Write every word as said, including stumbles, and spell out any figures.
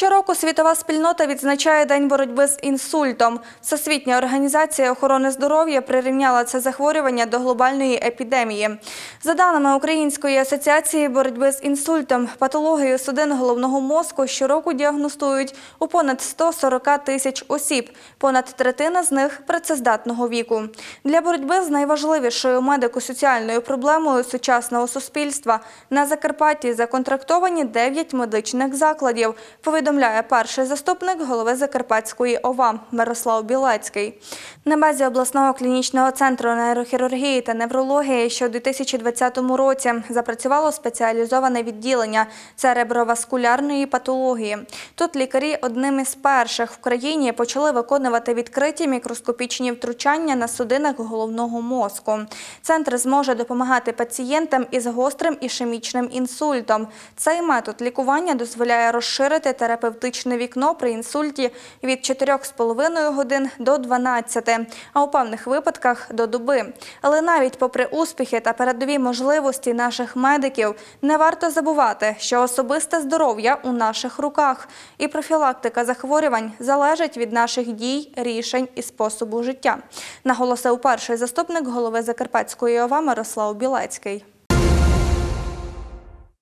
Щороку світова спільнота відзначає День боротьби з інсультом. Всесвітня організація охорони здоров'я прирівняла це захворювання до глобальної епідемії. За даними Української асоціації боротьби з інсультом, патологію судин головного мозку щороку діагностують у понад сто сорок тисяч осіб, понад третина з них – працездатного віку. Для боротьби з найважливішою медико-соціальною проблемою сучасного суспільства на Закарпатті законтрактовані дев'ять медичних закладів, повідомляє перший заступник голови Закарпатської ОВА Мирослав Білецький. На базі обласного клінічного центру нейрохірургії та неврології, що у дві тисячі двадцятому році запрацювало спеціалізоване відділення цереброваскулярної патології. Тут лікарі одним із перших в країні почали виконувати відкриті мікроскопічні втручання на судинах головного мозку. Центр зможе допомагати пацієнтам із гострим ішемічним інсультом. Цей метод лікування дозволяє розширити терапевтичне вікно при інсульті від чотирьох з половиною годин до дванадцяти, а у певних випадках – до доби. Але навіть попри успіхи та передові можливості наших медиків, не варто забувати, що особисте здоров'я у наших руках, і профілактика захворювань залежить від наших дій, рішень і способу життя, наголосив перший заступник голови Закарпатської ОВА Мирослав Білецький.